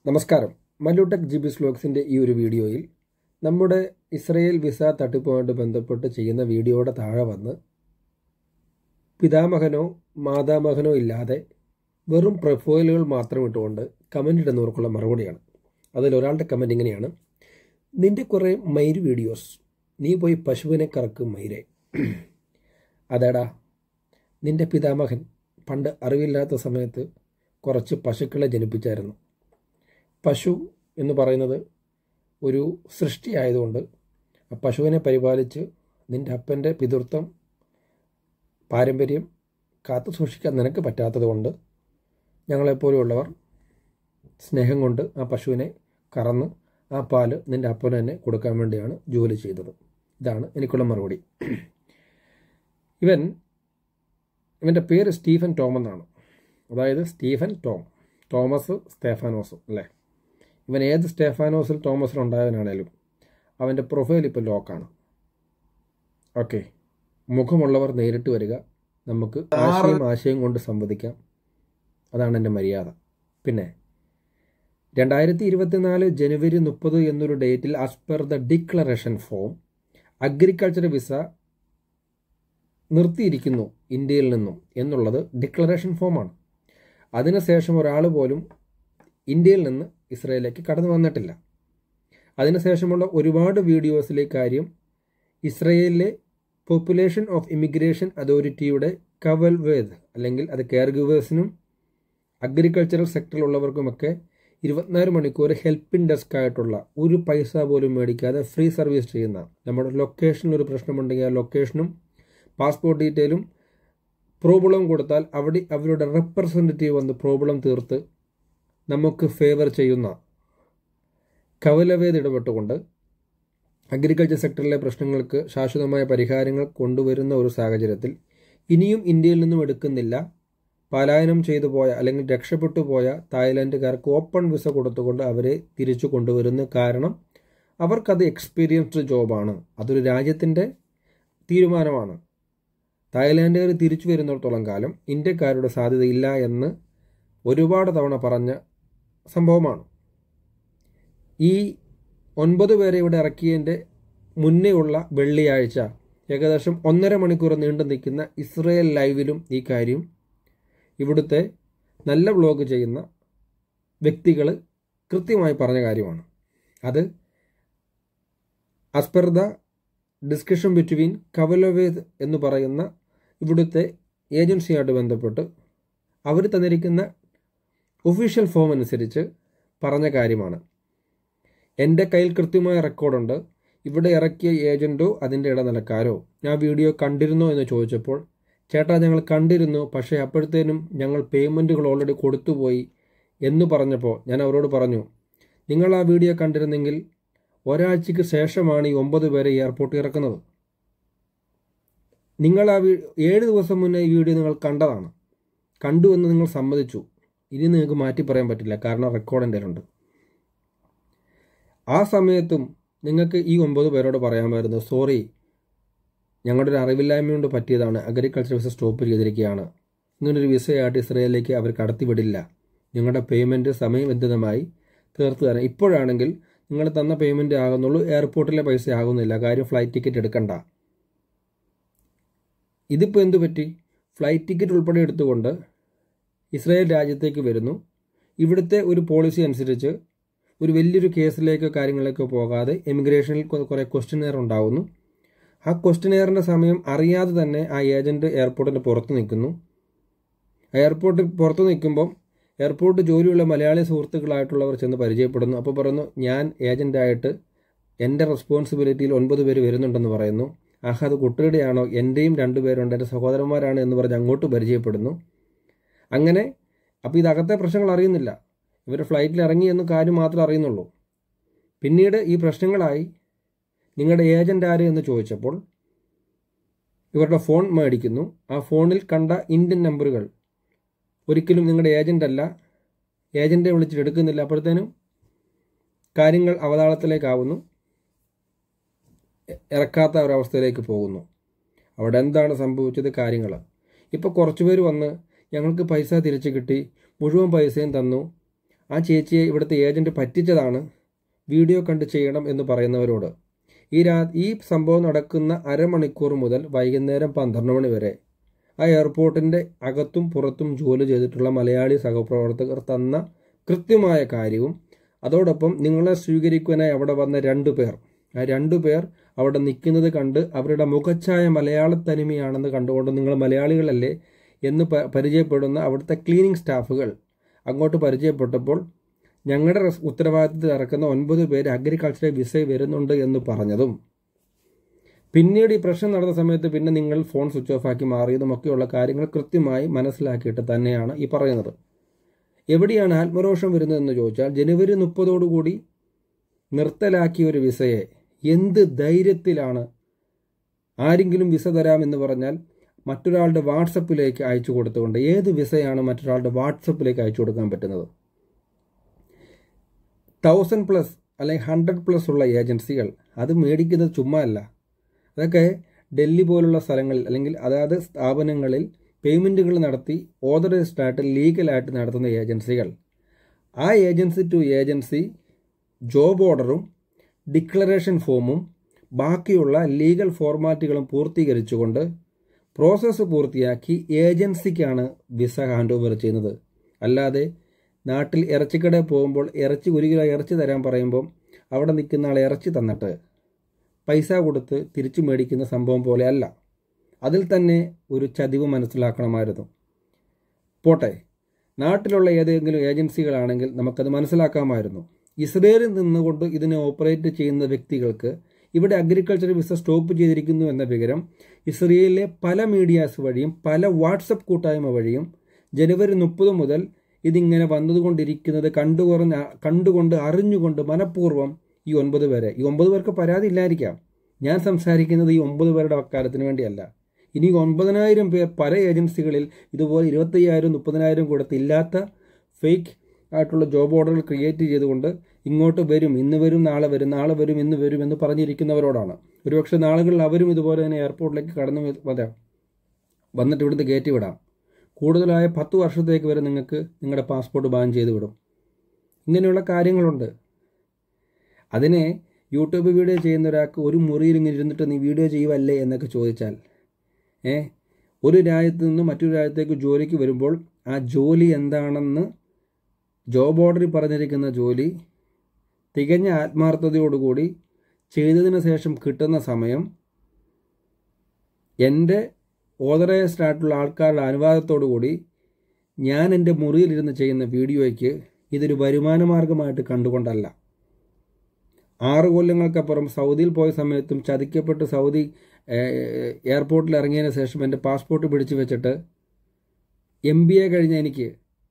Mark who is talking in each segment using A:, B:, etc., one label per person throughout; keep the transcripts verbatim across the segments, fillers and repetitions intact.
A: നമസ്കാരം. മല്ലുടെക് G B സ്ലോക്സിൻ്റെ ഈ ഒരു വീഡിയോയിൽ നമ്മുടെ ഇസ്രയേൽ വിസ തട്ടിപ്പുമായിട്ട് ബന്ധപ്പെട്ട് ചെയ്യുന്ന വീഡിയോയുടെ താഴെ വന്ന് പിതാമഹനോ മാതാമഹനോ ഇല്ലാതെ വെറും പ്രൊഫൈലുകൾ മാത്രം ഇട്ടുകൊണ്ട് കമൻ്റ് ഇടുന്നവർക്കുള്ള മറുപടിയാണ്. അതിലൊരാളുടെ കമൻ്റ് ഇങ്ങനെയാണ്: നിൻ്റെ കുറേ മയിര് വീഡിയോസ്, നീ പോയി പശുവിനെ കറക്കും മയിരെ. അതേടാ, നിൻ്റെ പിതാമഹൻ പണ്ട് അറിവില്ലാത്ത സമയത്ത് കുറച്ച് പശുക്കളെ ജനിപ്പിച്ചായിരുന്നു. പശു എന്ന് പറയുന്നത് ഒരു സൃഷ്ടിയായതുകൊണ്ട് ആ പശുവിനെ പരിപാലിച്ച് നിൻ്റെ അപ്പൻ്റെ പിതൃത്വം പാരമ്പര്യം കാത്തു സൂക്ഷിക്കാൻ നിനക്ക് പറ്റാത്തത് കൊണ്ട് ഞങ്ങളെപ്പോലെയുള്ളവർ സ്നേഹം കൊണ്ട് ആ പശുവിനെ കറന്ന് ആ പാല് നിൻ്റെ അപ്പന് തന്നെ കൊടുക്കാൻ വേണ്ടിയാണ് ജോലി ചെയ്തത്. ഇതാണ് എനിക്കുള്ള മറുപടി. ഇവൻ ഇവൻ്റെ പേര് സ്റ്റീഫൻ ടോം എന്നാണ്. അതായത് സ്റ്റീഫൻ ടോം, തോമസ് സ്റ്റേഫാനോസ് അല്ലേ. ഇവൻ ഏത് സ്റ്റേഫാനോസിൽ തോമസിലുണ്ടായവനാണേലും അവൻ്റെ പ്രൊഫൈൽ ഇപ്പോൾ ലോക്കാണ്. ഓക്കെ, മുഖമുള്ളവർ നേരിട്ട് വരിക, നമുക്ക് ആശയം ആശയം കൊണ്ട് സംവദിക്കാം. അതാണ് എൻ്റെ മര്യാദ. പിന്നെ രണ്ടായിരത്തി ഇരുപത്തിനാല് ജനുവരി മുപ്പത് എന്നൊരു ഡേറ്റിൽ as per the declaration form agriculture visa നിർത്തിയിരിക്കുന്നു ഇന്ത്യയിൽ നിന്നും എന്നുള്ളത് ഡിക്ലറേഷൻ ഫോമാണ്. അതിനുശേഷം ഒരാൾ പോലും ഇന്ത്യയിൽ നിന്ന് ഇസ്രയേലിലേക്ക് കടന്നു വന്നിട്ടില്ല. അതിനുശേഷമുള്ള ഒരുപാട് വീഡിയോസിലെ കാര്യം ഇസ്രയേലിലെ പോപ്പുലേഷൻ ഓഫ് ഇമിഗ്രേഷൻ അതോറിറ്റിയുടെ കവൽവേദ് അല്ലെങ്കിൽ അത് കെയർ ഗിവേഴ്സിനും അഗ്രികൾച്ചറൽ സെക്ടറിലുള്ളവർക്കുമൊക്കെ ഇരുപത്തിനാല് മണിക്കൂർ ഹെൽപ്പിംഗ് ഡെസ്ക് ആയിട്ടുള്ള ഒരു പൈസ പോലും മേടിക്കാതെ ഫ്രീ സർവീസ് ചെയ്യുന്ന, നമ്മുടെ ലൊക്കേഷനിൽ ഒരു പ്രശ്നമുണ്ടെങ്കിൽ ആ ലൊക്കേഷനും പാസ്പോർട്ട് ഡീറ്റെയിലും പ്രോബ്ലം കൊടുത്താൽ അവിടെ അവരുടെ റെപ്രസെൻറ്റേറ്റീവ് വന്ന് പ്രോബ്ലം തീർത്ത് നമുക്ക് ഫേവർ ചെയ്യുന്ന കവലവേദ് ഇടപെട്ടുകൊണ്ട് അഗ്രികൾച്ചർ സെക്ടറിലെ പ്രശ്നങ്ങൾക്ക് ശാശ്വതമായ പരിഹാരങ്ങൾ കൊണ്ടുവരുന്ന ഒരു സാഹചര്യത്തിൽ ഇനിയും ഇന്ത്യയിൽ നിന്നും എടുക്കുന്നില്ല. പലായനം ചെയ്തു പോയ അല്ലെങ്കിൽ രക്ഷപ്പെട്ടു പോയ തായ്ലാൻഡുകാർക്ക് ഓപ്പൺ വിസ കൊടുത്തുകൊണ്ട് അവരെ തിരിച്ചു കൊണ്ടുവരുന്നു. കാരണം അവർക്കത് എക്സ്പീരിയൻസ്ഡ് ജോബാണ്, അതൊരു രാജ്യത്തിൻ്റെ തീരുമാനമാണ്. തായ്ലാൻഡുകാർ തിരിച്ചു വരുന്നിടത്തോളം കാലം ഇന്ത്യക്കാരുടെ സാധ്യതയില്ല എന്ന് ഒരുപാട് തവണ പറഞ്ഞ സംഭവമാണ്. ഈ ഒൻപത് പേരെ ഇവിടെ ഇറക്കിയതിൻ്റെ മുന്നേ ഉള്ള വെള്ളിയാഴ്ച ഏകദേശം ഒന്നര മണിക്കൂർ നീണ്ടു നിൽക്കുന്ന ഇസ്രയേൽ ലൈവിലും ഈ കാര്യം ഇവിടുത്തെ നല്ല വ്ലോഗ് ചെയ്യുന്ന വ്യക്തികൾ കൃത്യമായി പറഞ്ഞ കാര്യമാണ്. അത് as per the discussion between കവലവേദ് എന്ന് പറയുന്ന ഇവിടുത്തെ ഏജൻസിയായിട്ട് ബന്ധപ്പെട്ട് അവർ തന്നിരിക്കുന്ന ഒഫീഷ്യൽ ഫോം അനുസരിച്ച് പറഞ്ഞ കാര്യമാണ്. എൻ്റെ കയ്യിൽ കൃത്യമായ റെക്കോർഡുണ്ട്. ഇവിടെ ഇറക്കിയ ഏജൻറ്റോ അതിൻ്റെ ഇടനിലക്കാരോ ഞാൻ വീഡിയോ കണ്ടിരുന്നോ എന്ന് ചോദിച്ചപ്പോൾ, ചേട്ടാ ഞങ്ങൾ കണ്ടിരുന്നു, പക്ഷേ അപ്പോഴത്തേനും ഞങ്ങൾ പേയ്മെൻറ്റുകൾ ഓൾറെഡി കൊടുത്തുപോയി എന്ന് പറഞ്ഞപ്പോൾ ഞാൻ അവരോട് പറഞ്ഞു, നിങ്ങൾ ആ വീഡിയോ കണ്ടിരുന്നെങ്കിൽ ഒരാഴ്ചയ്ക്ക് ശേഷമാണ് ഈ ഒമ്പത് പേരെ എയർപോർട്ടിൽ ഇറക്കുന്നത്. നിങ്ങൾ ആ വീ ഏഴ് ദിവസം മുന്നേ ഈ വീഡിയോ നിങ്ങൾ കണ്ടതാണ്, കണ്ടു എന്ന് നിങ്ങൾ സമ്മതിച്ചു. ഇനി നിങ്ങൾക്ക് മാറ്റി പറയാൻ പറ്റില്ല, കാരണം റെക്കോർഡ് എൻ്റെ ഉണ്ട്. ആ സമയത്തും നിങ്ങൾക്ക് ഈ ഒമ്പത് പേരോട് പറയാമായിരുന്നു, സോറി ഞങ്ങളുടെ ഒരു അറിവില്ലായ്മ കൊണ്ട് പറ്റിയതാണ്, അഗ്രികൾച്ചർ വിസ സ്റ്റോപ്പ് ചെയ്തിരിക്കുകയാണ്, ഇങ്ങനൊരു വിസയായിട്ട് ഇസ്രയേലിലേക്ക് അവർ കടത്തിവിടില്ല, നിങ്ങളുടെ പേയ്മെൻറ്റ് സമയബന്ധിതമായി തീർത്തു തരാം. ഇപ്പോഴാണെങ്കിൽ നിങ്ങൾ തന്ന പേയ്മെൻറ്റ് ആകുന്നുള്ളൂ, എയർപോർട്ടിലെ പൈസ ആകുന്നില്ല, കാര്യം ഫ്ലൈറ്റ് ടിക്കറ്റ് എടുക്കണ്ട. ഇതിപ്പോൾ എന്തു പറ്റി? ഫ്ലൈറ്റ് ടിക്കറ്റ് ഉൾപ്പെടെ എടുത്തുകൊണ്ട് ഇസ്രായേൽ രാജ്യത്തേക്ക് വരുന്നു. ഇവിടുത്തെ ഒരു പോളിസി അനുസരിച്ച് ഒരു വലിയൊരു കേസിലേക്കോ കാര്യങ്ങളിലേക്കോ പോകാതെ എമിഗ്രേഷനിൽ കുറേ ക്വസ്റ്റ്യനെയർ ഉണ്ടാകുന്നു. ആ ക്വസ്റ്റ്യനെയറിൻ്റെ സമയം അറിയാതെ തന്നെ ആ ഏജൻറ്റ് എയർപോർട്ടിൻ്റെ പുറത്ത് നിൽക്കുന്നു. എയർപോർട്ടിൽ പുറത്ത് നിൽക്കുമ്പം എയർപോർട്ട് ജോലിയുള്ള മലയാളി സുഹൃത്തുക്കളായിട്ടുള്ളവർ ചെന്ന് പരിചയപ്പെടുന്നു. അപ്പോൾ പറയുന്നു, ഞാൻ ഏജൻ്റായിട്ട് എൻ്റെ റെസ്പോൺസിബിലിറ്റിയിൽ ഒൻപത് പേര് വരുന്നുണ്ടെന്ന് പറയുന്നു. ആഹ് അത് കുട്ടിയുടെയാണോ? എൻ്റെയും രണ്ട് പേരുണ്ട്, എൻ്റെ സഹോദരന്മാരാണ് എന്ന് പറഞ്ഞ് അങ്ങോട്ട് പരിചയപ്പെടുന്നു. അങ്ങനെ അപ്പോൾ ഇതകത്തെ പ്രശ്നങ്ങൾ അറിയുന്നില്ല, ഇവർ ഫ്ലൈറ്റിൽ ഇറങ്ങി എന്ന് കാര്യം മാത്രമേ അറിയുന്നുള്ളൂ. പിന്നീട് ഈ പ്രശ്നങ്ങളായി നിങ്ങളുടെ ഏജൻ്റ് ആര് എന്ന് ചോദിച്ചപ്പോൾ ഇവരുടെ ഫോൺ മേടിക്കുന്നു. ആ ഫോണിൽ കണ്ട ഇന്ത്യൻ നമ്പറുകൾ ഒരിക്കലും നിങ്ങളുടെ ഏജൻ്റ് അല്ല, ഏജൻറ്റെ വിളിച്ചിട്ട് എടുക്കുന്നില്ല. അപ്പോഴത്തേനും കാര്യങ്ങൾ അവതാളത്തിലേക്കാവുന്നു, ഇറക്കാത്ത ഒരവസ്ഥയിലേക്ക് പോകുന്നു. അവിടെ എന്താണ് സംഭവിച്ചത്? കാര്യങ്ങൾ ഇപ്പോൾ കുറച്ച് പേര് വന്ന് ഞങ്ങൾക്ക് പൈസ തിരിച്ചു കിട്ടി, മുഴുവൻ പൈസയും തന്നു, ആ ചേച്ചിയെ ഇവിടുത്തെ ഏജൻറ്റ് പറ്റിച്ചതാണ്, വീഡിയോ കണ്ട് ചെയ്യണം എന്ന് പറയുന്നവരോട് ഈ രാ ഈ സംഭവം നടക്കുന്ന അരമണിക്കൂർ മുതൽ വൈകുന്നേരം പന്ത്രണ്ട് മണി വരെ ആ എയർപോർട്ടിൻ്റെ അകത്തും പുറത്തും ജോലി ചെയ്തിട്ടുള്ള മലയാളി സഹപ്രവർത്തകർ തന്ന കൃത്യമായ കാര്യവും അതോടൊപ്പം നിങ്ങളെ സ്വീകരിക്കുവാനായി അവിടെ വന്ന രണ്ടു പേർ ആ രണ്ടു പേർ അവിടെ നിൽക്കുന്നത് കണ്ട് അവരുടെ മുഖച്ഛായ മലയാള തനിമയാണെന്ന് കണ്ടുകൊണ്ട് നിങ്ങൾ മലയാളികളല്ലേ എന്ന് പരിചയപ്പെടുന്ന അവിടുത്തെ ക്ലീനിങ് സ്റ്റാഫുകൾ അങ്ങോട്ട് പരിചയപ്പെട്ടപ്പോൾ ഞങ്ങളുടെ ഉത്തരവാദിത്തത്തിൽ ഇറക്കുന്ന ഒൻപത് പേര് അഗ്രികൾച്ചറൽ വിസ വരുന്നുണ്ട് എന്ന് പറഞ്ഞതും പിന്നീട് ഈ പ്രശ്നം നടന്ന സമയത്ത് പിന്നെ നിങ്ങൾ ഫോൺ സ്വിച്ച് ഓഫ് ആക്കി മാറിയതുമൊക്കെയുള്ള കാര്യങ്ങൾ കൃത്യമായി മനസ്സിലാക്കിയിട്ട് തന്നെയാണ് ഈ പറയുന്നത്. എവിടെയാണ് ആത്മരോഷം വരുന്നതെന്ന് ചോദിച്ചാൽ ജനുവരി മുപ്പതോടുകൂടി നിർത്തലാക്കിയ ഒരു വിസയെ എന്ത് ധൈര്യത്തിലാണ് ആരെങ്കിലും വിസ തരാമെന്ന് പറഞ്ഞാൽ മറ്റൊരാളുടെ വാട്സപ്പിലേക്ക് അയച്ചു കൊടുത്തുകൊണ്ട് ഏത് വിസയാണ് മറ്റൊരാളുടെ വാട്സപ്പിലേക്ക് അയച്ചു കൊടുക്കാൻ പറ്റുന്നത്? തൗസൻഡ് പ്ലസ് അല്ലെങ്കിൽ ഹൺഡ്രഡ് പ്ലസ് ഉള്ള ഏജൻസികൾ അത് മേടിക്കുന്നത് ചുമ്മാ അല്ല. അതൊക്കെ ഡൽഹി പോലുള്ള സ്ഥലങ്ങളിൽ അല്ലെങ്കിൽ അതാത് സ്ഥാപനങ്ങളിൽ പേയ്മെൻറ്റുകൾ നടത്തി ഓതറൈസ്ഡ് ആയിട്ട് ലീഗലായിട്ട് നടത്തുന്ന ഏജൻസികൾ ആ ഏജൻസി ടു ഏജൻസി ജോബ് ഓർഡറും ഡിക്ലറേഷൻ ഫോമും ബാക്കിയുള്ള ലീഗൽ ഫോർമാറ്റുകളും പൂർത്തീകരിച്ചുകൊണ്ട് പ്രോസസ്സ് പൂർത്തിയാക്കി ഏജൻസിക്കാണ് വിസ ഹാൻഡ് ഓവർ ചെയ്യുന്നത്. അല്ലാതെ നാട്ടിൽ ഇറച്ചിക്കടയിൽ പോകുമ്പോൾ ഇറച്ചി ഒരു കിലോ ഇറച്ചി തരാൻ പറയുമ്പോൾ അവിടെ നിൽക്കുന്ന ആൾ ഇറച്ചി തന്നിട്ട് പൈസ കൊടുത്ത് തിരിച്ചു മേടിക്കുന്ന സംഭവം പോലെ അല്ല. അതിൽ തന്നെ ഒരു ചതിവ് മനസ്സിലാക്കണമായിരുന്നു. പോട്ടെ, നാട്ടിലുള്ള ഏതെങ്കിലും ഏജൻസികളാണെങ്കിൽ നമുക്കത് മനസ്സിലാക്കാമായിരുന്നു. ഇസ്രയേലിൽ നിന്നുകൊണ്ട് ഇതിനെ ഓപ്പറേറ്റ് ചെയ്യുന്ന വ്യക്തികൾക്ക് ഇവിടെ അഗ്രികൾച്ചർ വിസ സ്റ്റോപ്പ് ചെയ്തിരിക്കുന്നു എന്ന വിവരം ഇസ്രയേലിലെ പല മീഡിയാസ് വഴിയും പല വാട്സപ്പ് കൂട്ടായ്മ വഴിയും ജനുവരി മുപ്പത് മുതൽ ഇതിങ്ങനെ വന്നതുകൊണ്ടിരിക്കുന്നത് കണ്ടുകൊറഞ്ഞ കണ്ടുകൊണ്ട് അറിഞ്ഞുകൊണ്ട് മനഃപൂർവ്വം ഈ ഒൻപത് പേരെ ഈ ഒമ്പത് പേർക്ക് പരാതി ഇല്ലായിരിക്കാം. ഞാൻ സംസാരിക്കുന്നത് ഈ ഒമ്പത് പേരുടെ വക്കാലത്തിന് വേണ്ടിയല്ല. ഇനി ഒൻപതിനായിരം പേർ പല ഏജൻസികളിൽ ഇതുപോലെ ഇരുപത്തയ്യായിരം മുപ്പതിനായിരം കൊടുത്തില്ലാത്ത ഫേക്ക് ആയിട്ടുള്ള ജോബ് ഓർഡറുകൾ ക്രിയേറ്റ് ചെയ്തുകൊണ്ട് ഇങ്ങോട്ട് വരും, ഇന്ന് വരും, നാളെ വരും, നാളെ വരും, ഇന്ന് വരും എന്ന് പറഞ്ഞിരിക്കുന്നവരോടാണ്. ഒരുപക്ഷെ നാളുകളിൽ അവരും ഇതുപോലെ തന്നെ എയർപോർട്ടിലേക്ക് കടന്നു വരാം, വന്നിട്ട് ഇവിടുന്ന് കയറ്റി വിടാം. കൂടുതലായ പത്ത് വർഷത്തേക്ക് വരെ നിങ്ങൾക്ക് നിങ്ങളുടെ പാസ്പോർട്ട് ബാൻ ചെയ്ത് വിടും. ഇങ്ങനെയുള്ള കാര്യങ്ങളുണ്ട്. അതിനെ യൂട്യൂബ് വീഡിയോ ചെയ്യുന്ന ഒരാൾക്ക് ഒരു മുറിയിൽ ഇങ്ങനെ ഇരുന്നിട്ട് നീ വീഡിയോ ചെയ്യുവല്ലേ എന്നൊക്കെ ചോദിച്ചാൽ ഏ ഒരു രാജ്യത്ത് നിന്ന് മറ്റൊരു രാജ്യത്തേക്ക് ജോലിക്ക് വരുമ്പോൾ ആ ജോലി എന്താണെന്ന് ജോബ് ഓർഡറിൽ പറഞ്ഞിരിക്കുന്ന ജോലി തികഞ്ഞ ആത്മാർത്ഥതയോടുകൂടി ചെയ്തതിന് ശേഷം കിട്ടുന്ന സമയം എൻ്റെ ഓതറൈസ്ഡ് ആയിട്ടുള്ള ആൾക്കാരുടെ അനുവാദത്തോടു കൂടി ഞാൻ എൻ്റെ മുറിയിലിരുന്ന് ചെയ്യുന്ന വീഡിയോയ്ക്ക് ഇതൊരു വരുമാന മാർഗമായിട്ട് കണ്ടുകൊണ്ടല്ല. ആറ് കൊല്ലങ്ങൾക്കപ്പുറം സൗദിയിൽ പോയ സമയത്തും ചതിക്കപ്പെട്ട് സൗദി എയർപോർട്ടിൽ ഇറങ്ങിയതിന് ശേഷം എൻ്റെ പാസ്പോർട്ട് പിടിച്ചു വെച്ചിട്ട് എം ബി എ കഴിഞ്ഞ എനിക്ക്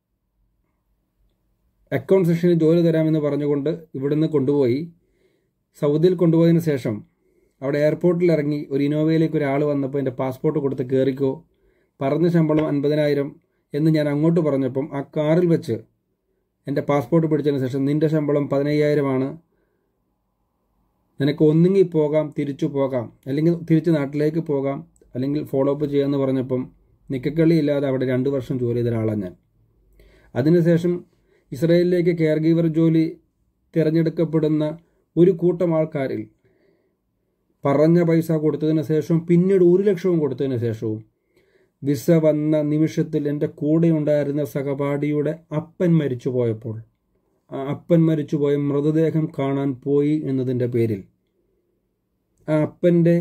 A: അക്കൗണ്ട് സെക്ഷനിൽ ജോലി തരാമെന്ന് പറഞ്ഞുകൊണ്ട് ഇവിടുന്ന് കൊണ്ടുപോയി സൗദിയിൽ കൊണ്ടുപോയതിന് ശേഷം അവിടെ എയർപോർട്ടിൽ ഇറങ്ങി ഒരു ഇന്നോവയിലേക്ക് ഒരാൾ വന്നപ്പോൾ എൻ്റെ പാസ്പോർട്ട് കൊടുത്ത് കയറിക്കോ, പറഞ്ഞ ശമ്പളം അൻപതിനായിരം എന്ന് ഞാൻ അങ്ങോട്ട് പറഞ്ഞപ്പം ആ കാറിൽ വെച്ച് എൻ്റെ പാസ്പോർട്ട് പിടിച്ചതിന് ശേഷം നിൻ്റെ ശമ്പളം പതിനയ്യായിരമാണ്, നിനക്ക് ഒന്നുകിൽ പോകാം, തിരിച്ചു പോകാം, അല്ലെങ്കിൽ തിരിച്ച് നാട്ടിലേക്ക് പോകാം, അല്ലെങ്കിൽ ഫോളോ അപ്പ് ചെയ്യാമെന്ന് പറഞ്ഞപ്പം നിക്കക്കളി ഇല്ലാതെ അവിടെ രണ്ട് വർഷം ജോലി ചെയ്ത ഒരാളാണ് ഞാൻ. അതിനുശേഷം ഇസ്രായേലിലേക്ക് കെയർ ഗീവർ ജോലി തിരഞ്ഞെടുക്കപ്പെടുന്ന ഒരു കൂട്ടം ആൾക്കാരിൽ പറഞ്ഞ പൈസ കൊടുത്തതിന് ശേഷവും പിന്നീട് ഒരു ലക്ഷവും കൊടുത്തതിന് ശേഷവും വിസ വന്ന നിമിഷത്തിൽ എൻ്റെ കൂടെ ഉണ്ടായിരുന്ന സഹപാഠിയുടെ അപ്പൻ മരിച്ചു പോയപ്പോൾ ആ അപ്പൻ മരിച്ചുപോയ മൃതദേഹം കാണാൻ പോയി എന്നതിൻ്റെ പേരിൽ ആ അപ്പൻ്റെ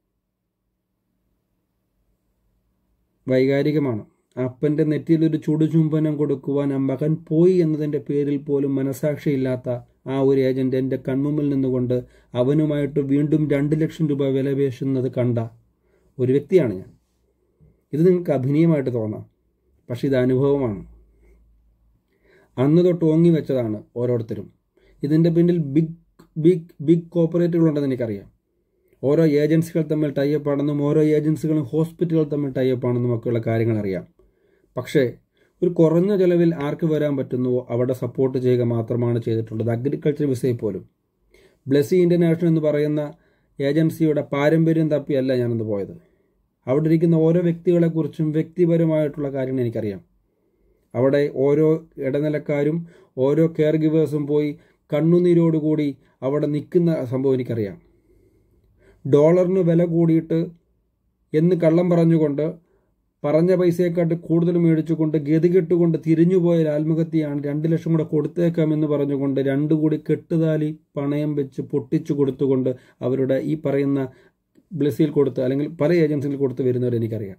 A: വൈകാരികമാണ്. ആ അപ്പൻ്റെ നെറ്റിയിലൊരു ചുടുചുംബനം കൊടുക്കുവാൻ ആ മകൻ പോയി എന്നതിൻ്റെ പേരിൽ പോലും മനസാക്ഷിയില്ലാത്ത ആ ഒരു ഏജൻറ്റ് എൻ്റെ കൺമുമ്പിൽ നിന്നുകൊണ്ട് അവനുമായിട്ട് വീണ്ടും രണ്ട് ലക്ഷം രൂപ വിലപേശുന്നത് കണ്ട ഒരു വ്യക്തിയാണ് ഞാൻ. ഇത് നിങ്ങൾക്ക് അഭിനയമായിട്ട് തോന്നാം, പക്ഷെ ഇത് അനുഭവമാണ്. അന്ന് തൊട്ട് ഓങ്ങി വെച്ചതാണ് ഓരോരുത്തരും. ഇതിൻ്റെ പിന്നിൽ ബിഗ് ബിഗ് ബിഗ് കോർപ്പറേറ്റുകളുണ്ടെന്ന് എനിക്കറിയാം. ഓരോ ഏജൻസികൾ തമ്മിൽ ടൈപ്പ് ആണെന്നും ഓരോ ഏജൻസികളും ഹോസ്പിറ്റലുകൾ തമ്മിൽ ടൈപ്പ് ആണെന്നും ഒക്കെയുള്ള കാര്യങ്ങൾ അറിയാം. പക്ഷേ ഒരു കുറഞ്ഞ ചിലവിൽ ആർക്ക് വരാൻ പറ്റുന്നുവോ അവിടെ സപ്പോർട്ട് ചെയ്യുക മാത്രമാണ് ചെയ്തിട്ടുള്ളത്. അഗ്രികൾച്ചർ വിസയിൽ പോലും ബ്ലെസി ഇൻ്റർനാഷണൽ എന്ന് പറയുന്ന ഏജൻസിയുടെ പാരമ്പര്യം തപ്പിയല്ല ഞാനന്ന് പോയത്. അവിടെ ഇരിക്കുന്ന ഓരോ വ്യക്തികളെക്കുറിച്ചും വ്യക്തിപരമായിട്ടുള്ള കാര്യങ്ങൾ എനിക്കറിയാം. അവിടെ ഓരോ ഇടനിലക്കാരും ഓരോ കെയർ ഗിവേഴ്സും പോയി കണ്ണുനീരോടുകൂടി അവിടെ നിൽക്കുന്ന സംഭവം എനിക്കറിയാം. ഡോളറിന് വില കൂടിയിട്ട് എന്ന് കള്ളം പറഞ്ഞുകൊണ്ട് പറഞ്ഞ പൈസയെക്കാട്ട് കൂടുതൽ മേടിച്ചുകൊണ്ട് ഗതികെട്ടുകൊണ്ട് തിരിഞ്ഞുപോയ ആത്മഹത്യയാണ്. രണ്ട് ലക്ഷം കൂടെ കൊടുത്തേക്കാമെന്ന് പറഞ്ഞുകൊണ്ട് രണ്ടു കൂടി കെട്ടുതാലി പണയം വെച്ച് പൊട്ടിച്ചു കൊടുത്തുകൊണ്ട് അവരുടെ ഈ പറയുന്ന ബ്ലെസ്സിൽ കൊടുത്ത് അല്ലെങ്കിൽ പല ഏജൻസിയിൽ കൊടുത്ത് വരുന്നവർ എനിക്കറിയാം.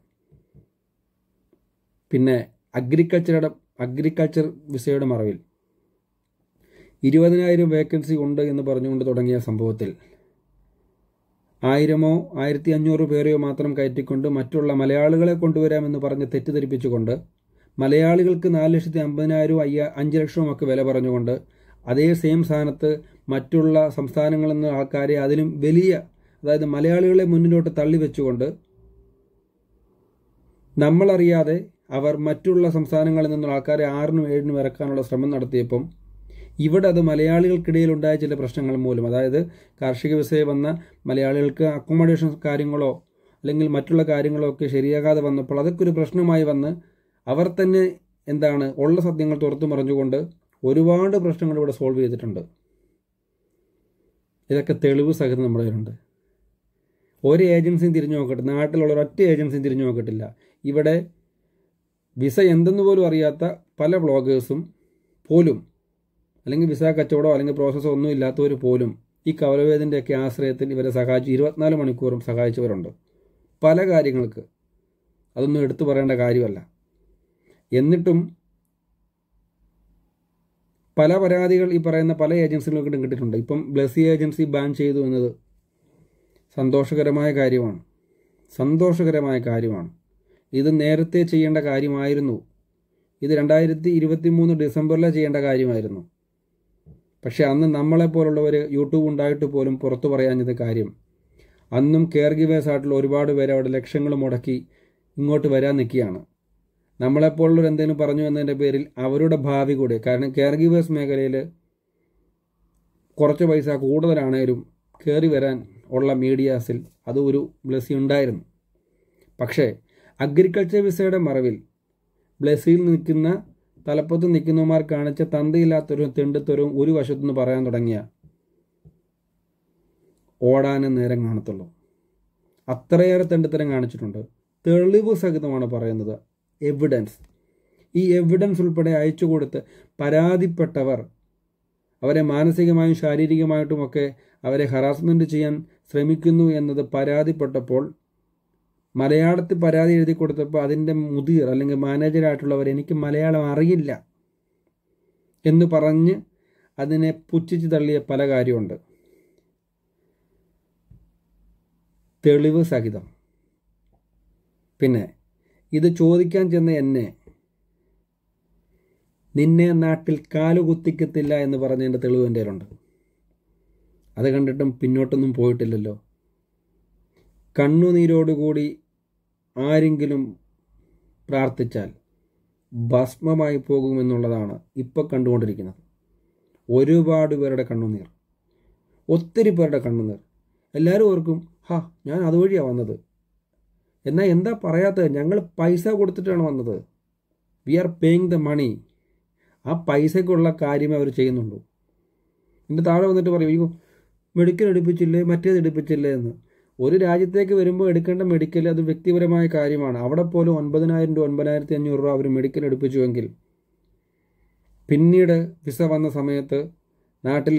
A: പിന്നെ അഗ്രികൾച്ചറുടെ അഗ്രികൾച്ചർ വിസയുടെ മറവിൽ ഇരുപതിനായിരം വേക്കൻസി ഉണ്ട് എന്ന് പറഞ്ഞുകൊണ്ട് തുടങ്ങിയ സംഭവത്തിൽ ആയിരമോ ആയിരത്തി അഞ്ഞൂറ് പേരെയോ മാത്രം കയറ്റിക്കൊണ്ട് മറ്റുള്ള മലയാളികളെ കൊണ്ടുവരാമെന്ന് പറഞ്ഞ് തെറ്റിദ്ധരിപ്പിച്ചുകൊണ്ട് മലയാളികൾക്ക് നാല് ലക്ഷത്തി അമ്പതിനായിരവും അയ്യ അഞ്ച് ലക്ഷവും ഒക്കെ വില പറഞ്ഞുകൊണ്ട് അതേ സെയിം സ്ഥാനത്ത് മറ്റുള്ള സംസ്ഥാനങ്ങളിൽ നിന്ന് ആൾക്കാരെ അതിലും വലിയ, അതായത് മലയാളികളെ മുന്നിലോട്ട് തള്ളി വെച്ചുകൊണ്ട് നമ്മളറിയാതെ അവർ മറ്റുള്ള സംസ്ഥാനങ്ങളിൽ നിന്നുള്ള ആൾക്കാരെ ആറിനും ഏഴിനും ഇറക്കാനുള്ള ശ്രമം നടത്തിയപ്പം ഇവിടെ അത് മലയാളികൾക്കിടയിൽ ഉണ്ടായ ചില പ്രശ്നങ്ങൾ മൂലം, അതായത് കാർഷിക വിസയിൽ വന്ന മലയാളികൾക്ക് അക്കോമഡേഷൻ കാര്യങ്ങളോ അല്ലെങ്കിൽ മറ്റുള്ള കാര്യങ്ങളോ ഒക്കെ ശരിയാകാതെ വന്നപ്പോൾ അതൊക്കെ ഒരു പ്രശ്നമായി വന്ന് അവർ തന്നെ എന്താണ് ഉള്ള സത്യങ്ങൾ തുറത്തു മറിഞ്ഞുകൊണ്ട് ഒരുപാട് പ്രശ്നങ്ങൾ ഇവിടെ സോൾവ് ചെയ്തിട്ടുണ്ട്. ഇതൊക്കെ തെളിവ് സഹിതം നമ്മുടെ കയ്യിലുണ്ട്. ഒരു ഏജൻസിയും തിരിഞ്ഞു നോക്കട്ടെ, നാട്ടിലുള്ള ഒരൊറ്റ ഏജൻസിയും തിരിഞ്ഞു നോക്കിയിട്ടില്ല. ഇവിടെ വിസ എന്തെന്ന് പോലും അറിയാത്ത പല വ്ളോഗേഴ്സും പോലും അല്ലെങ്കിൽ വിസ കച്ചവടമോ അല്ലെങ്കിൽ പ്രോസസ്സോ ഒന്നും ഇല്ലാത്തവർ പോലും ഈ കവലവേദിൻ്റെയൊക്കെ ആശ്രയത്തിൽ ഇവരെ സഹായിച്ച് ഇരുപത്തിനാല് മണിക്കൂറും സഹായിച്ചവരുണ്ട് പല കാര്യങ്ങൾക്ക്. അതൊന്നും എടുത്തു പറയേണ്ട കാര്യമല്ല. എന്നിട്ടും പല പരാതികൾ ഈ പറയുന്ന പല ഏജൻസികൾക്കും കിട്ടിയിട്ടുണ്ട്. ഇപ്പം ബ്ലെസ്സി ഏജൻസി ബാൻ ചെയ്തു എന്നത് സന്തോഷകരമായ കാര്യമാണ് സന്തോഷകരമായ കാര്യമാണ് ഇത് നേരത്തെ ചെയ്യേണ്ട കാര്യമായിരുന്നു. ഇത് രണ്ടായിരത്തി ഇരുപത്തി മൂന്ന് ഡിസംബറിലെ ചെയ്യേണ്ട കാര്യമായിരുന്നു. പക്ഷെ അന്ന് നമ്മളെപ്പോലുള്ളവർ യൂട്യൂബ് ഉണ്ടായിട്ട് പോലും പുറത്തു പറയാഞ്ഞത് കാര്യം അന്നും കെയർ ഗിവേഴ്സ് ആയിട്ടുള്ള ഒരുപാട് പേര് അവിടെ ലക്ഷങ്ങൾ മുടക്കി ഇങ്ങോട്ട് വരാൻ നിൽക്കുകയാണ്. നമ്മളെപ്പോലുള്ളവർ എന്തെങ്കിലും പറഞ്ഞു എന്നതിൻ്റെ പേരിൽ അവരുടെ ഭാവി കൂടെ, കാരണം കെയർ ഗിവേഴ്സ് മേഖലയിൽ കുറച്ച് പൈസ കൂടുതലാണേലും കയറി വരാൻ ഉള്ള മീഡിയാസിൽ അത് ഒരു ബ്ലെസ്സി ഉണ്ടായിരുന്നു. പക്ഷേ അഗ്രികൾച്ചർ വിസയുടെ മറവിൽ ബ്ലെസ്സിയിൽ നിൽക്കുന്ന തലപ്പത്ത് നിൽക്കുന്നവന്മാർ കാണിച്ച തന്തയില്ലാത്തൊരു തെണ്ടിത്തരവും ഒരു വശത്തുനിന്ന് പറയാൻ തുടങ്ങിയ ഓടാനും നേരം കാണത്തുള്ളൂ. അത്രയേറെ തെണ്ടിത്തരം കാണിച്ചിട്ടുണ്ട്. തെളിവ് സഹിതമാണ് പറയുന്നത്, എവിഡൻസ്. ഈ എവിഡൻസ് ഉൾപ്പെടെ അയച്ചു കൊടുത്ത് പരാതിപ്പെട്ടവർ അവരെ മാനസികമായും ശാരീരികമായിട്ടുമൊക്കെ അവരെ ഹറാസ്മെൻറ്റ് ചെയ്യാൻ ശ്രമിക്കുന്നു എന്നത് പരാതിപ്പെട്ടപ്പോൾ മലയാളത്തിൽ പരാതി എഴുതി കൊടുത്തപ്പോൾ അതിൻ്റെ മുതിർ അല്ലെങ്കിൽ മാനേജരായിട്ടുള്ളവർ എനിക്ക് മലയാളം അറിയില്ല എന്ന് പറഞ്ഞ് അതിനെ പുച്ഛിച്ച് തള്ളിയ പല കാര്യമുണ്ട്. തെളിവ് സഹിതം. പിന്നെ ഇത് ചോദിക്കാൻ ചെന്ന എന്നെ നിന്നെ നാട്ടിൽ കാലുകുത്തിക്കത്തില്ല എന്ന് പറഞ്ഞതിൻ്റെ തെളിവ് എൻ്റെ കയ്യിലുണ്ട്. അത് കണ്ടിട്ടും പിന്നോട്ടൊന്നും പോയിട്ടില്ലല്ലോ. കണ്ണുനീരോടുകൂടി ആരെങ്കിലും പ്രാർത്ഥിച്ചാൽ ഭസ്മമായി പോകുമെന്നുള്ളതാണ് ഇപ്പോൾ കണ്ടുകൊണ്ടിരിക്കുന്നത്. ഒരുപാട് പേരുടെ കണ്ണുനീർ, ഒത്തിരി പേരുടെ കണ്ണുനീർ. എല്ലാവരും ഓർക്കും, ഹാ ഞാൻ അതുവഴിയാണ് വന്നത്. എന്നാൽ എന്താ പറയാത്തത്? ഞങ്ങൾ പൈസ കൊടുത്തിട്ടാണ് വന്നത്. We are paying the money. ആ പൈസയ്ക്കുള്ള കാര്യമേ അവർ ചെയ്യുന്നുള്ളൂ. എൻ്റെ താഴെ വന്നിട്ട് പറയും, അയ്യോ മെഡിക്കൽ എടുപ്പിച്ചില്ലേ, മറ്റേത് എടുപ്പിച്ചില്ലേ എന്ന്. ഒരു രാജ്യത്തേക്ക് വരുമ്പോൾ എടുക്കേണ്ട മെഡിക്കൽ അത് വ്യക്തിപരമായ കാര്യമാണ്. അവിടെ പോലും ഒൻപതിനായിരം രൂപ ഒൻപതിനായിരത്തി അഞ്ഞൂറ് രൂപ അവർ മെഡിക്കൽ എടുപ്പിച്ചുവെങ്കിൽ പിന്നീട് വിസ വന്ന സമയത്ത് നാട്ടിൽ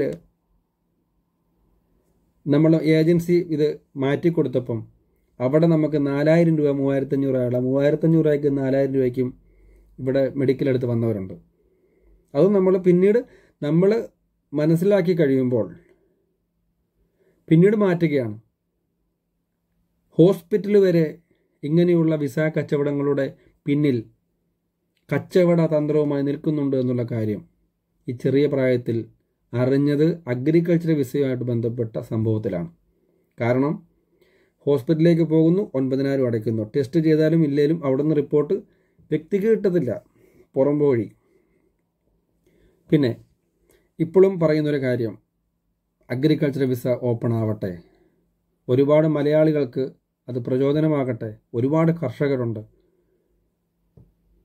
A: നമ്മൾ ഏജൻസി ഇത് മാറ്റിക്കൊടുത്തപ്പം അവിടെ നമുക്ക് നാലായിരം രൂപ മൂവായിരത്തഞ്ഞൂറ് ആളെ മൂവായിരത്തഞ്ഞൂറ് രൂപയ്ക്കും നാലായിരം രൂപയ്ക്കും ഇവിടെ മെഡിക്കൽ എടുത്ത് വന്നവരുണ്ട്. അതും നമ്മൾ പിന്നീട് നമ്മൾ മനസ്സിലാക്കി കഴിയുമ്പോൾ പിന്നീട് മാറ്റുകയാണ്. ഹോസ്പിറ്റൽ വരെ ഇങ്ങനെയുള്ള വിസ കച്ചവടങ്ങളുടെ പിന്നിൽ കച്ചവട തന്ത്രവുമായി നിൽക്കുന്നുണ്ട് എന്നുള്ള കാര്യം ഈ ചെറിയ പ്രായത്തിൽ അറിഞ്ഞത് അഗ്രികൾച്ചർ വിസയുമായിട്ട് ബന്ധപ്പെട്ട സംഭവത്തിലാണ്. കാരണം ഹോസ്പിറ്റലിലേക്ക് പോകുന്നു, ഒൻപതിനായിരം അടയ്ക്കുന്നു. ടെസ്റ്റ് ചെയ്താലും ഇല്ലേലും അവിടെ നിന്ന് റിപ്പോർട്ട് വ്യക്തിക്ക് കിട്ടത്തില്ല, പുറംപോഴി. പിന്നെ ഇപ്പോഴും പറയുന്നൊരു കാര്യം, അഗ്രികൾച്ചർ വിസ ഓപ്പൺ ആവട്ടെ, ഒരുപാട് മലയാളികൾക്ക് അത് പ്രചോദനമാകട്ടെ. ഒരുപാട് കർഷകരുണ്ട്,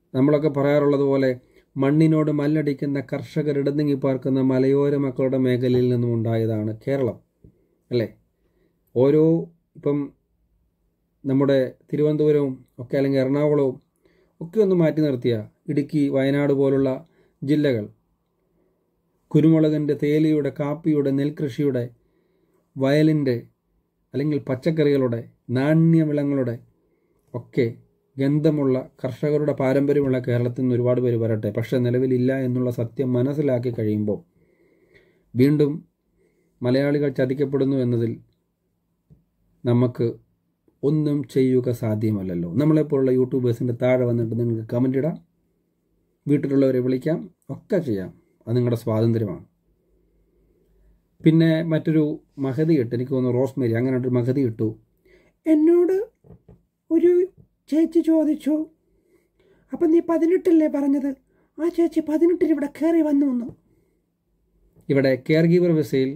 A: നമ്മളൊക്കെ പറയാറുള്ളത് പോലെ മണ്ണിനോട് മല്ലടിക്കുന്ന കർഷകരിടന്നെങ്ങി പാർക്കുന്ന മലയോര മക്കളുടെ മേഖലയിൽ നിന്നും ഉണ്ടായതാണ് കേരളം അല്ലേ? ഓരോ ഇപ്പം നമ്മുടെ തിരുവനന്തപുരവും ഒക്കെ അല്ലെങ്കിൽ എറണാകുളവും ഒക്കെ ഒന്ന് മാറ്റി നിർത്തിയ ഇടുക്കി, വയനാട് പോലുള്ള ജില്ലകൾ കുരുമുളകിൻ്റെ, തേയിലയുടെ, കാപ്പിയുടെ, നെൽകൃഷിയുടെ, വയലിൻ്റെ അല്ലെങ്കിൽ പച്ചക്കറികളുടെ, നാണ്യവിളങ്ങളുടെ ഒക്കെ ഗന്ധമുള്ള കർഷകരുടെ പാരമ്പര്യമുള്ള കേരളത്തിൽ നിന്ന് ഒരുപാട് പേര് വരട്ടെ. പക്ഷേ നിലവിലില്ല എന്നുള്ള സത്യം മനസ്സിലാക്കി കഴിയുമ്പോൾ വീണ്ടും മലയാളികൾ ചതിക്കപ്പെടുന്നു എന്നതിൽ നമുക്ക് ഒന്നും ചെയ്യുക സാധ്യമല്ലല്ലോ. നമ്മളെപ്പോലുള്ള യൂട്യൂബേഴ്സിൻ്റെ താഴെ വന്നിട്ട് നിങ്ങൾക്ക് കമൻ്റ് ഇടാം, വീട്ടിലുള്ളവരെ വിളിക്കാം, ഒക്കെ ചെയ്യാം. അത് നിങ്ങളുടെ സ്വാതന്ത്ര്യമാണ്. പിന്നെ മറ്റൊരു മഹതി ഇട്ട്, എനിക്ക് തോന്നുന്നു റോസ്മേരി, അങ്ങനെ ഒരു മഹതി ഇട്ടു. എന്നോട് ഒരു ചേച്ചി ചോദിച്ചു, അപ്പം നീ പതിനെട്ടല്ലേ പറഞ്ഞത്? ആ ചേച്ചി പതിനെട്ടിന് ഇവിടെ കയറി വന്നു വന്നു ഇവിടെ കെയർ ഗീവർ വിസയിൽ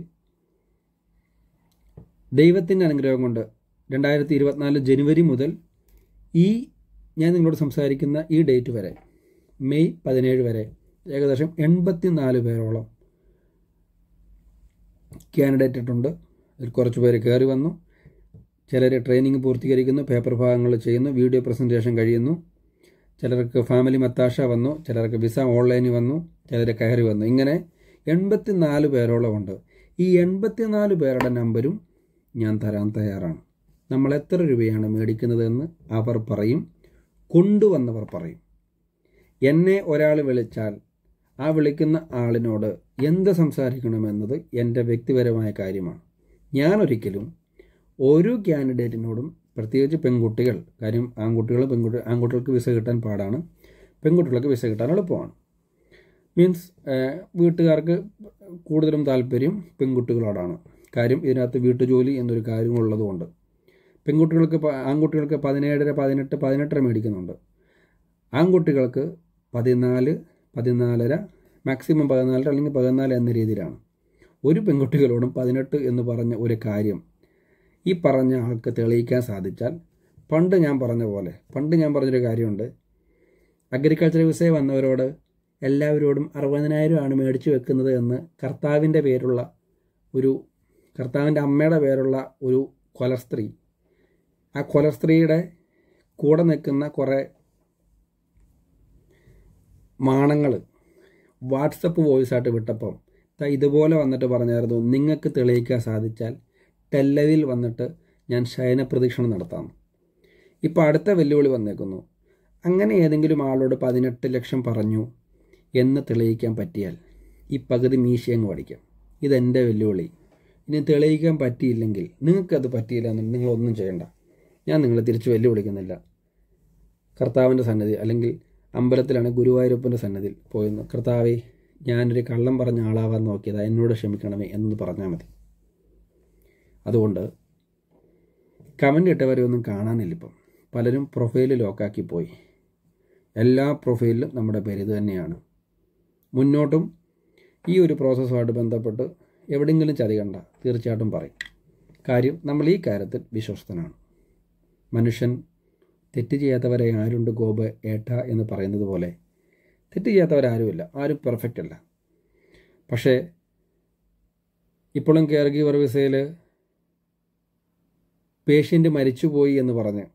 A: ദൈവത്തിൻ്റെ അനുഗ്രഹം കൊണ്ട് രണ്ടായിരത്തി ഇരുപത്തിനാല് ജനുവരി മുതൽ ഈ ഞാൻ നിങ്ങളോട് സംസാരിക്കുന്ന ഈ ഡേറ്റ് വരെ, മെയ് പതിനേഴ് വരെ ഏകദേശം എൺപത്തി നാല് പേരോളം കാൻഡിഡേറ്റ് ഇട്ടുണ്ട്. അതിൽ കുറച്ച് പേര് കയറി വന്നു. ചിലർ ട്രെയിനിങ് പൂർത്തീകരിക്കുന്നു, പേപ്പർ ഭാഗങ്ങൾ ചെയ്യുന്നു, വീഡിയോ പ്രസൻറ്റേഷൻ കഴിയുന്നു. ചിലർക്ക് ഫാമിലി മത്താശ വന്നു, ചിലർക്ക് വിസ ഓൺലൈനിൽ വന്നു, ചിലർ കയറി വന്നു. ഇങ്ങനെ എൺപത്തി നാല് പേരോളം ഉണ്ട്. ഈ എൺപത്തി നാല് പേരുടെ നമ്പരും ഞാൻ തരാൻ തയ്യാറാണ്. നമ്മൾ എത്ര രൂപയാണ് മേടിക്കുന്നതെന്ന് അവർ പറയും, കൊണ്ടുവന്നവർ പറയും. എന്നെ ഒരാൾ വിളിച്ചാൽ ആ വിളിക്കുന്ന ആളിനോട് എന്ത് സംസാരിക്കണമെന്നത് എൻ്റെ വ്യക്തിപരമായ കാര്യമാണ്. ഞാനൊരിക്കലും ഓരോ ക്യാൻഡിഡേറ്റിനോടും, പ്രത്യേകിച്ച് പെൺകുട്ടികൾ, കാര്യം ആൺകുട്ടികൾ പെൺകുട്ടി ആൺകുട്ടികൾക്ക് വിസ കിട്ടാൻ പാടാണ്, പെൺകുട്ടികൾക്ക് വിസ കിട്ടാൻ എളുപ്പമാണ്. മീൻസ് വീട്ടുകാർക്ക് കൂടുതലും താല്പര്യം പെൺകുട്ടികളോടാണ്. കാര്യം ഇതിനകത്ത് വീട്ടുജോലി എന്നൊരു കാര്യം ഉള്ളതുകൊണ്ട്. പെൺകുട്ടികൾക്ക് ആൺകുട്ടികൾക്ക് പതിനേഴര പതിനെട്ട് പതിനെട്ടര മേടിക്കുന്നുണ്ട്. ആൺകുട്ടികൾക്ക് പതിനാല് പതിനാലര മാക്സിമം പതിനാലര അല്ലെങ്കിൽ പതിനാല് എന്ന രീതിയിലാണ്. ഒരു പെൺകുട്ടികളോടും പതിനെട്ട് എന്ന് പറഞ്ഞ ഒരു കാര്യം ഈ പറഞ്ഞ ആൾക്ക് തെളിയിക്കാൻ സാധിച്ചാൽ, പണ്ട് ഞാൻ പറഞ്ഞ പോലെ പണ്ട് ഞാൻ പറഞ്ഞൊരു കാര്യമുണ്ട്, അഗ്രികൾച്ചർ വിസ വന്നവരോട് എല്ലാവരോടും അറുപതിനായിരം ആണ് മേടിച്ചു വെക്കുന്നത് എന്ന് കർത്താവിൻ്റെ പേരുള്ള ഒരു കർത്താവിൻ്റെ അമ്മയുടെ പേരുള്ള ഒരു കൊലസ്ത്രീ, ആ കൊലസ്ത്രീയുടെ കൂടെ നിൽക്കുന്ന കുറേ മാണങ്ങൾ വാട്സപ്പ് വോയിസായിട്ട് വിട്ടപ്പം ഇതുപോലെ വന്നിട്ട് പറഞ്ഞായിരുന്നു, നിങ്ങൾക്ക് തെളിയിക്കാൻ സാധിച്ചാൽ ടെല്ലവിൽ വന്നിട്ട് ഞാൻ ശയന പ്രദക്ഷിണം നടത്താം. ഇപ്പോൾ അടുത്ത വെല്ലുവിളി വന്നേക്കുന്നു, അങ്ങനെ ഏതെങ്കിലും ആളോട് പതിനെട്ട് ലക്ഷം പറഞ്ഞു എന്ന് തെളിയിക്കാൻ പറ്റിയാൽ ഈ പകുതി മീശയങ്ങ് പഠിക്കാം. ഇതെൻ്റെ വെല്ലുവിളി. ഇനി തെളിയിക്കാൻ പറ്റിയില്ലെങ്കിൽ, നിങ്ങൾക്കത് പറ്റിയില്ല എന്നുണ്ടെങ്കിൽ നിങ്ങളൊന്നും ചെയ്യണ്ട. ഞാൻ നിങ്ങളെ തിരിച്ച് വെല്ലുവിളിക്കുന്നില്ല. കർത്താവിൻ്റെ സന്നിധി അല്ലെങ്കിൽ അമ്പലത്തിലാണ് ഗുരുവായൂരപ്പൻ്റെ സന്നിധിയിൽ പോയെന്ന്, കർത്താവേ ഞാനൊരു കള്ളം പറഞ്ഞ ആളാവാൻ നോക്കിയതാ, എന്നോട് ക്ഷമിക്കണമേ എന്ന് പറഞ്ഞാൽ മതി. അതുകൊണ്ട് കമൻ്റ് ഇട്ടവരെയൊന്നും കാണാനില്ല. ഇപ്പം പലരും പ്രൊഫൈല് ലോക്കാക്കി പോയി. എല്ലാ പ്രൊഫൈലിലും നമ്മുടെ പേര് ഇത് തന്നെയാണ്. മുന്നോട്ടും ഈ ഒരു പ്രോസസ്സുമായിട്ട് ബന്ധപ്പെട്ട് എവിടെയെങ്കിലും ചതി കണ്ട തീർച്ചയായിട്ടും പറയും. കാര്യം നമ്മൾ ഈ കാര്യത്തിൽ വിശ്വസ്തനാണ്. മനുഷ്യൻ തെറ്റ് ചെയ്യാത്തവരെ ആരുണ്ട് ഗോപ ഏട്ട എന്ന് പറയുന്നത് പോലെ തെറ്റ് ചെയ്യാത്തവരാരുമില്ല, ആരും പെർഫെക്റ്റ് അല്ല. പക്ഷേ ഇപ്പോഴും കെയർ ഗീവർ വിസയിൽ പേഷ്യൻ്റ് മരിച്ചുപോയി എന്ന് പറഞ്ഞ്,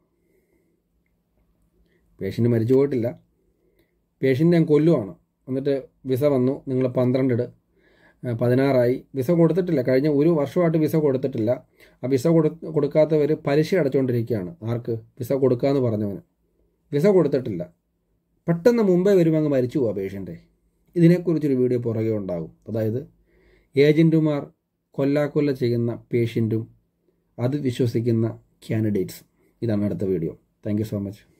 A: പേഷ്യൻ്റ് മരിച്ചു പോയിട്ടില്ല, പേഷ്യൻ്റ് ഞാൻ കൊല്ലുവാണ്, എന്നിട്ട് വിസ വന്നു, നിങ്ങൾ പന്ത്രണ്ടിട് പതിനാറായി, വിസ കൊടുത്തിട്ടില്ല, കഴിഞ്ഞ ഒരു വർഷമായിട്ട് വിസ കൊടുത്തിട്ടില്ല. ആ വിസ കൊടു കൊടുക്കാത്തവർ പലിശ അടച്ചുകൊണ്ടിരിക്കുകയാണ്. ആർക്ക്? വിസ കൊടുക്കാമെന്ന് പറഞ്ഞവന്. വിസ കൊടുത്തിട്ടില്ല, പെട്ടെന്ന് മുമ്പേ വരുമ്പോൾ അങ്ങ് മരിച്ചു പോവാ പേഷ്യൻ്റെ. ഇതിനെക്കുറിച്ചൊരു വീഡിയോ പുറകെ ഉണ്ടാകും. അതായത് ഏജൻറ്റുമാർ കൊല്ലാക്കൊല്ല ചെയ്യുന്ന പേഷ്യൻറ്റും അത് വിശ്വസിക്കുന്ന കാൻഡിഡേറ്റ്സും. ഇതാണ് അടുത്ത video. Thank you so much.